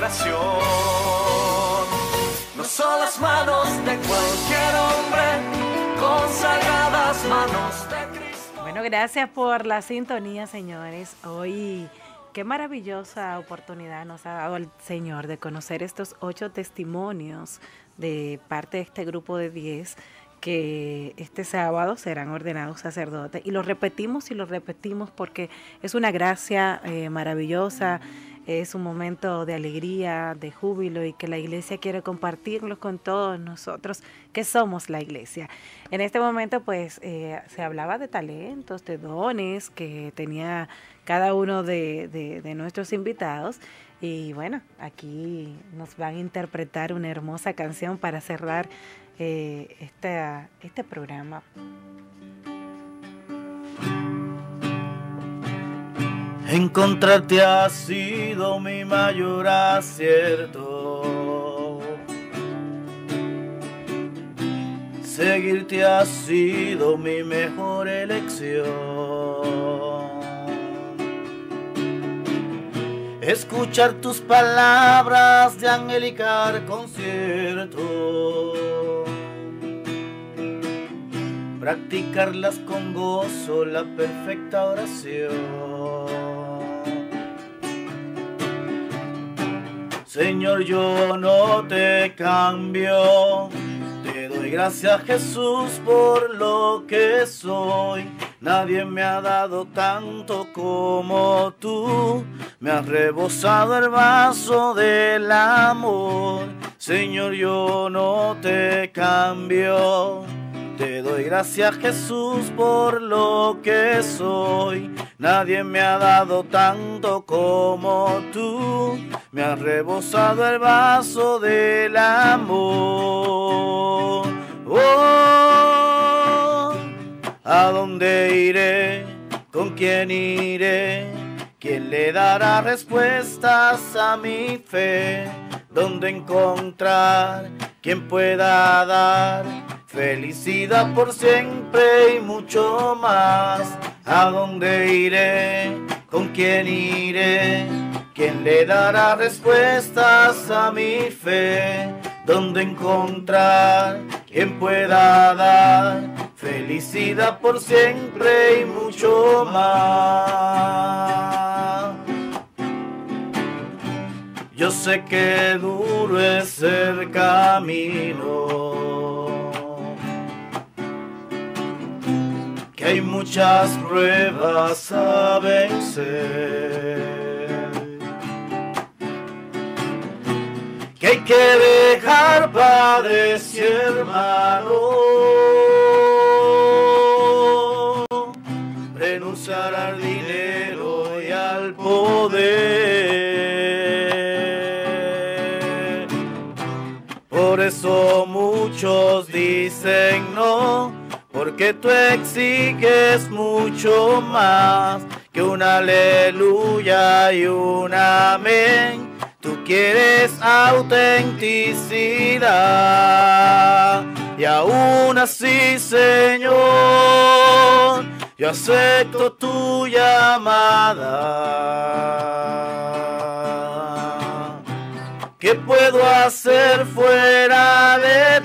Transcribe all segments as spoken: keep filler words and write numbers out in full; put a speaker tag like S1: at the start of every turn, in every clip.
S1: oración. No son las manos de cualquier hombre, consagradas manos de Cristo.
S2: Bueno, gracias por la sintonía, señores. Hoy, qué maravillosa oportunidad nos ha dado el Señor de conocer estos ocho testimonios de parte de este grupo de diez que este sábado serán ordenados sacerdotes. Y lo repetimos y lo repetimos porque es una gracia eh, maravillosa, es un momento de alegría, de júbilo, y que la iglesia quiere compartirlo con todos nosotros que somos la iglesia. En este momento pues eh, se hablaba de talentos, de dones que tenía cada uno de, de, de nuestros invitados. Y bueno, aquí nos van a interpretar una hermosa canción para cerrar eh, este, este programa.
S3: Encontrarte ha sido mi mayor acierto. Seguirte ha sido mi mejor elección. Escuchar tus palabras de angelical concierto, practicarlas con gozo, la perfecta oración. Señor, yo no te cambio, te doy gracias, Jesús, por lo que soy. Nadie me ha dado tanto como tú, me has rebosado el vaso del amor. Señor, yo no te cambio, te doy gracias, Jesús, por lo que soy. Nadie me ha dado tanto como tú, me has rebosado el vaso del amor. Oh, ¿a dónde iré? ¿Con quién iré? ¿Quién le dará respuestas a mi fe? ¿Dónde encontrar quien pueda dar felicidad por siempre y mucho más? ¿A dónde iré? ¿Con quién iré? ¿Quién le dará respuestas a mi fe? ¿Dónde encontrar quien pueda dar felicidad por siempre y mucho más? Yo sé que duro es el camino, que hay muchas pruebas a vencer, que hay que dejar padres y hermanos, renunciar al dinero y al poder. Por eso muchos dicen no, porque tú exiges mucho más que un aleluya y un amén. Tú quieres autenticidad, y aún así, Señor, yo acepto tu llamada. ¿Qué puedo hacer fuera de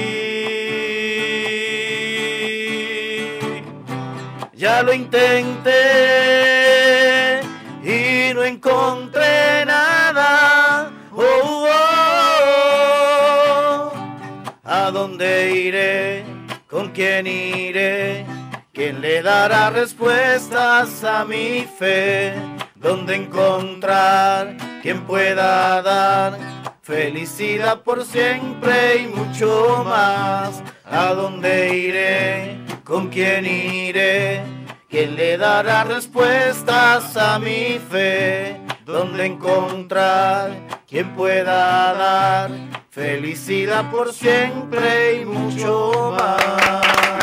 S3: ti? Ya lo intenté y no encontré nada. Oh, oh, oh. ¿A dónde iré? ¿Con quién iré? ¿Quién le dará respuestas a mi fe? ¿Dónde encontrar quien pueda dar felicidad por siempre y mucho más? ¿A dónde iré? ¿Con quién iré? ¿Quién le dará respuestas a mi fe? ¿Dónde encontrar quien pueda dar felicidad por siempre y mucho más?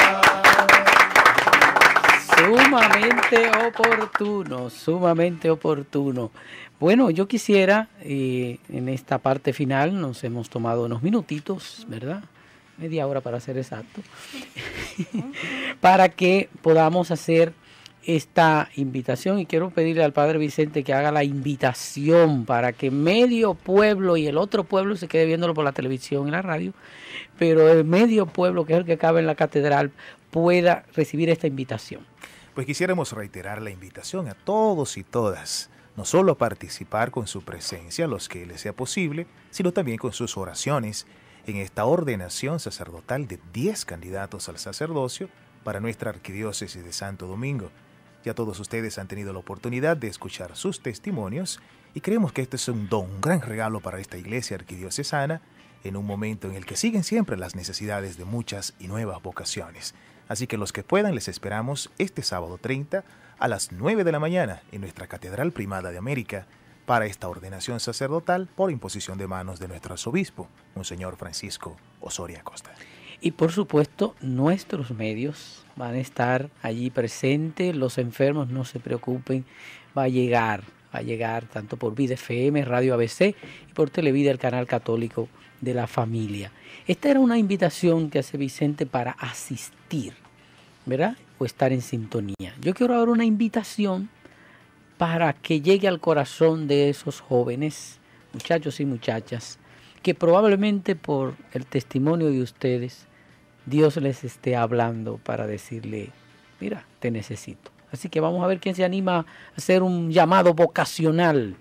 S4: Sumamente oportuno, sumamente oportuno. Bueno, yo quisiera, eh, en esta parte final, nos hemos tomado unos minutitos, ¿verdad? Media hora para ser exacto, para que podamos hacer esta invitación y quiero pedirle al Padre Vicente que haga la invitación para que medio pueblo y el otro pueblo se quede viéndolo por la televisión y la radio, pero el medio pueblo, que es el que cabe en la catedral, pueda recibir esta invitación.
S5: Pues quisiéramos reiterar la invitación a todos y todas, no solo a participar con su presencia, los que les sea posible, sino también con sus oraciones en esta ordenación sacerdotal de diez candidatos al sacerdocio para nuestra arquidiócesis de Santo Domingo. Ya todos ustedes han tenido la oportunidad de escuchar sus testimonios y creemos que este es un don, un gran regalo para esta iglesia arquidiocesana en un momento en el que siguen siempre las necesidades de muchas y nuevas vocaciones. Así que los que puedan les esperamos este sábado treinta a las nueve de la mañana en nuestra Catedral Primada de América para esta ordenación sacerdotal por imposición de manos de nuestro arzobispo, Monseñor Francisco Osorio Acosta.
S4: Y por supuesto, nuestros medios van a estar allí presentes, los enfermos no se preocupen, va a llegar, va a llegar tanto por Vida F M, Radio A B C y por Televida, el canal católico de la familia. Esta era una invitación que hace Vicente para asistir, ¿verdad? O estar en sintonía. Yo quiero ahora una invitación para que llegue al corazón de esos jóvenes, muchachos y muchachas, que probablemente por el testimonio de ustedes, Dios les esté hablando para decirle, mira, te necesito. Así que vamos a ver quién se anima a hacer un llamado vocacional.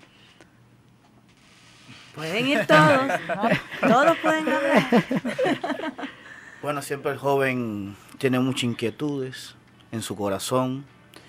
S2: Pueden ir todos, ¿no? Todos pueden hablar.
S3: Bueno, siempre el joven tiene muchas inquietudes en su corazón,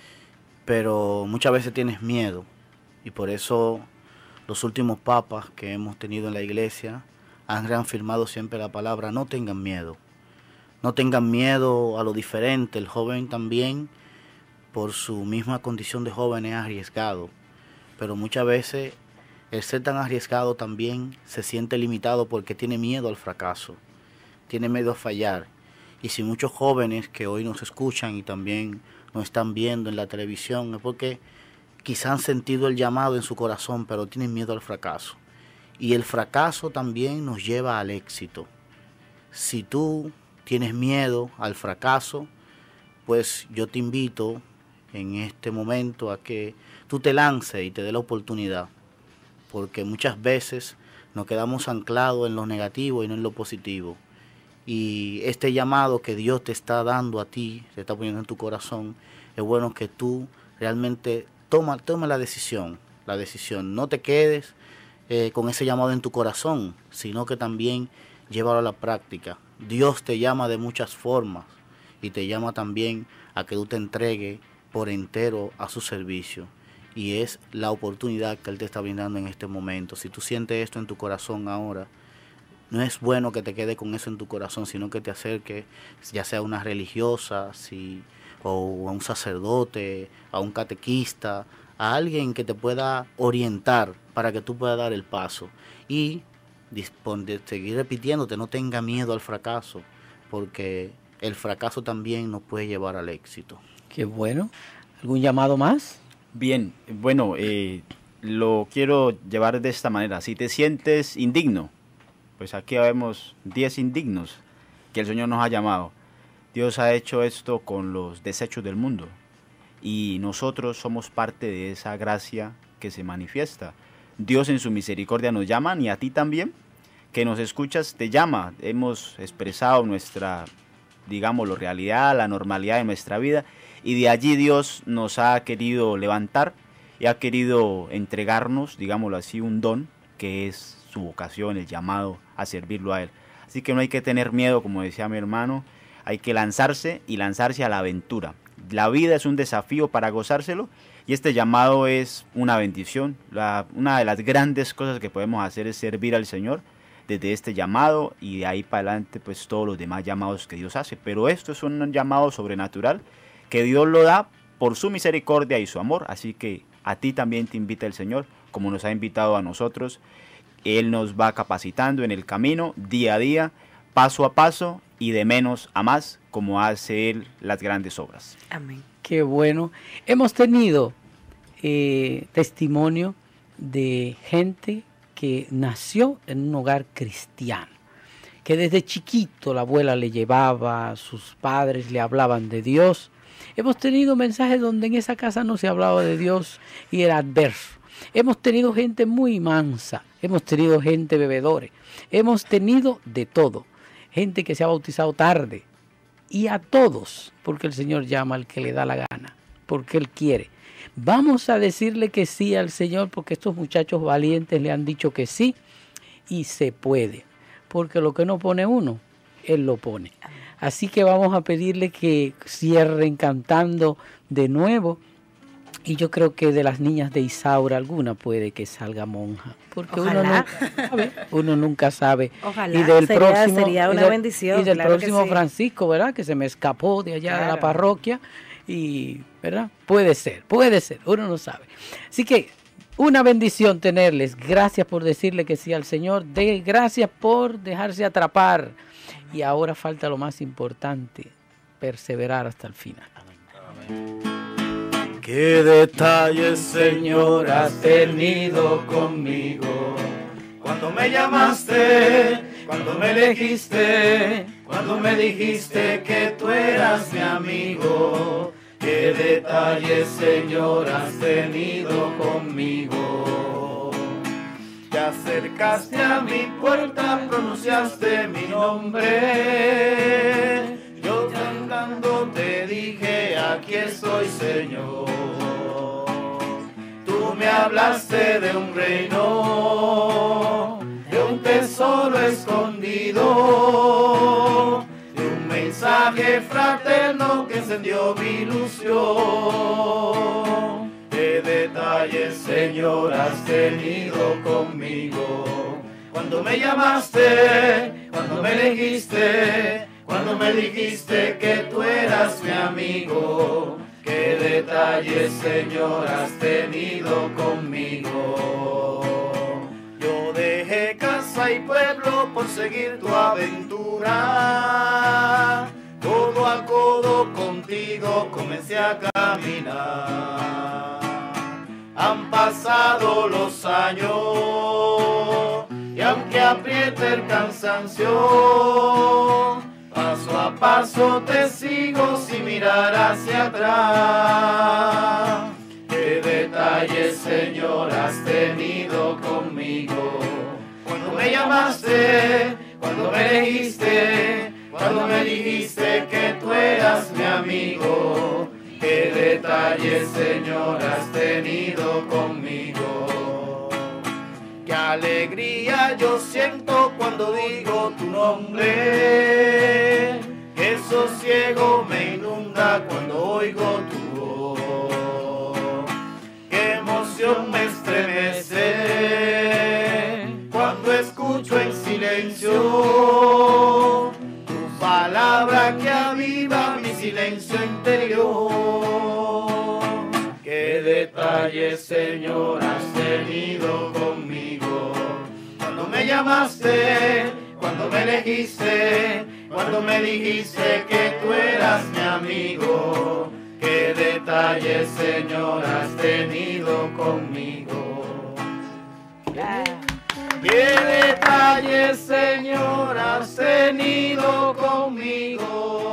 S3: pero muchas veces tienes miedo. Y por eso los últimos papas que hemos tenido en la iglesia han reafirmado siempre la palabra, no tengan miedo. No tengan miedo a lo diferente. El joven también, por su misma condición de joven, es arriesgado. Pero muchas veces el ser tan arriesgado también se siente limitado porque tiene miedo al fracaso, tiene miedo a fallar. Y si muchos jóvenes que hoy nos escuchan y también nos están viendo en la televisión, es porque quizás han sentido el llamado en su corazón, pero tienen miedo al fracaso. Y el fracaso también nos lleva al éxito. Si tú tienes miedo al fracaso, pues yo te invito en este momento a que tú te lances y te dé la oportunidad, porque muchas veces nos quedamos anclados en lo negativo y no en lo positivo. Y este llamado que Dios te está dando a ti, te está poniendo en tu corazón, es bueno que tú realmente toma, toma la decisión, la decisión. No te quedes eh, con ese llamado en tu corazón, sino que también llévalo a la práctica. Dios te llama de muchas formas y te llama también a que tú te entregues por entero a su servicio. Y es la oportunidad que Él te está brindando en este momento. Si tú sientes esto en tu corazón ahora, no es bueno que te quede con eso en tu corazón, sino que te acerques, ya sea a una religiosa, si, o a un sacerdote, a un catequista, a alguien que te pueda orientar para que tú puedas dar el paso. Y de seguir repitiéndote, no tenga miedo al fracaso, porque el fracaso también nos puede llevar al éxito.
S4: Qué bueno. ¿Algún llamado más?
S6: Bien, bueno, eh, lo quiero llevar de esta manera. Si te sientes indigno, pues aquí vemos diez indignos que el Señor nos ha llamado. Dios ha hecho esto con los desechos del mundo y nosotros somos parte de esa gracia que se manifiesta. Dios en su misericordia nos llama, y a ti también, que nos escuchas, te llama. Hemos expresado nuestra, digámoslo, realidad, la normalidad de nuestra vida, y de allí Dios nos ha querido levantar y ha querido entregarnos, digámoslo así, un don que es su vocación, el llamado a servirlo a Él. Así que no hay que tener miedo, como decía mi hermano, hay que lanzarse y lanzarse a la aventura. La vida es un desafío para gozárselo y este llamado es una bendición. La, una de las grandes cosas que podemos hacer es servir al Señor desde este llamado y de ahí para adelante pues todos los demás llamados que Dios hace. Pero esto es un llamado sobrenatural que Dios lo da por su misericordia y su amor. Así que a ti también te invita el Señor, como nos ha invitado a nosotros. Él nos va capacitando en el camino día a día, paso a paso y de menos a más, como hace Él las grandes obras.
S2: Amén.
S4: Qué bueno. Hemos tenido eh, testimonio de gente que nació en un hogar cristiano, que desde chiquito la abuela le llevaba, sus padres le hablaban de Dios Hemos tenido mensajes donde en esa casa no se hablaba de Dios y era adverso. Hemos tenido gente muy mansa, hemos tenido gente bebedores, hemos tenido de todo. Gente que se ha bautizado tarde. Y a todos, porque el Señor llama al que le da la gana, porque Él quiere. Vamos a decirle que sí al Señor, porque estos muchachos valientes le han dicho que sí, y se puede. Porque lo que no pone uno, Él lo pone. Así que vamos a pedirle que cierren cantando de nuevo. Y yo creo que de las niñas de Isaura alguna puede que salga monja, porque uno nunca sabe, uno nunca sabe.
S2: Ojalá,
S4: y del
S2: sería,
S4: próximo,
S2: sería una
S4: y del,
S2: bendición.
S4: Y del
S2: claro
S4: próximo
S2: que sí.
S4: Francisco, ¿verdad? Que se me escapó de allá
S2: Claro.
S4: de la parroquia, y ¿verdad? Puede ser, puede ser, uno no sabe. Así que una bendición tenerles. Gracias por decirle que sí al Señor. De, gracias por dejarse atrapar. Y ahora falta lo más importante, perseverar hasta el final. Amén.
S3: Qué detalles, Señor, has tenido conmigo. Cuando me llamaste, cuando me elegiste, cuando me dijiste que tú eras mi amigo. Qué detalles, Señor, has tenido conmigo. Te acercaste a mi puerta, pronunciaste mi nombre. Yo cantando te dije, aquí estoy, Señor. Tú me hablaste de un reino, de un tesoro escondido, de un mensaje fraterno que encendió mi ilusión. Qué detalles, Señor, has tenido conmigo. Cuando me llamaste, cuando me elegiste, cuando me dijiste que tú eras mi amigo. Qué detalles, Señor, has tenido conmigo. Yo dejé casa y pueblo por seguir tu aventura. Codo a codo contigo comencé a caminar. Han pasado los años y aunque apriete el cansancio, paso a paso te sigo sin mirar hacia atrás. Qué detalles, Señor, has tenido conmigo. Cuando me llamaste, cuando me elegiste, cuando me dijiste que tú eras mi amigo. Qué detalles, Señor, has tenido conmigo. Qué alegría yo siento cuando digo tu nombre. Qué sosiego me inunda cuando oigo tu voz. Qué emoción me estremece cuando escucho en silencio tu palabra que aviva mi silencio interior. Qué detalles, Señor, has tenido conmigo. Cuando me llamaste, cuando me elegiste, cuando me dijiste que tú eras mi amigo. Qué detalles, Señor, has tenido conmigo. Qué detalles, Señor, has tenido conmigo.